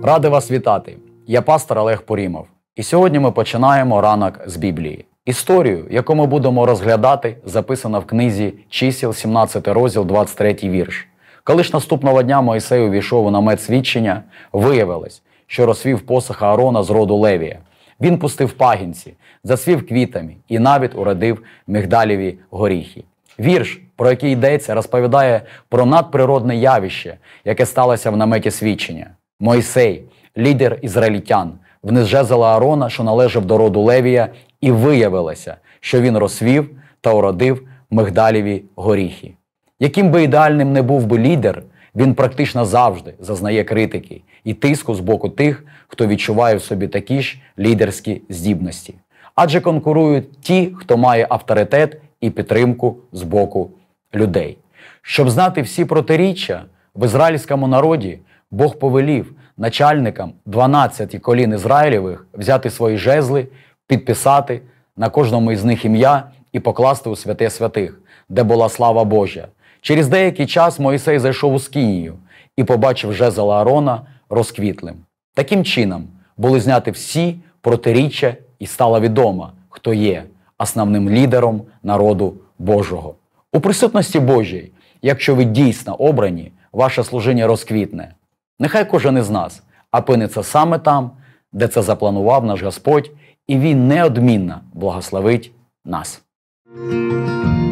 Радий вас вітати! Я пастор Олег Порімов. І сьогодні ми починаємо ранок з Біблії. Історію, яку ми будемо розглядати, записана в книзі Чисел, 17 розділ, 23 вірш. Коли ж наступного дня Мойсей увійшов у намет свідчення, виявилось, що розцвів посох Аарона з роду Левія. Він пустив пагінці, зацвів квітами і навіть уродив мигдалєві горіхи. Вірш, про який йдеться, розповідає про надприродне явище, яке сталося в наметі свідчення. Мойсей, лідер ізраїльтян, вниз жезла Аарона, що належав до роду Левія, і виявилося, що він розцвів та уродив мигдалєві горіхи. Яким би ідеальним не був би лідер, він практично завжди зазнає критики і тиску з боку тих, хто відчуває в собі такі ж лідерські здібності. Адже конкурують ті, хто має авторитет і підтримку з боку людей. Щоб знати всі протиріччя, в ізраїльському народі Бог повелів начальникам 12 колін Ізраїлєвих взяти свої жезли, підписати на кожному із них ім'я і покласти у святе святих, де була слава Божа. Через деякий час Мойсей зайшов у скинію і побачив жезл Аарона розквітлим. Таким чином були зняті всі протиріччя і стало відомо, хто є основним лідером народу Божого. У присутності Божій, якщо ви дійсно обрані, ваше служіння розквітне. Нехай кожен із нас опиниться саме там, де це запланував наш Господь, і Він неодмінно благословить нас.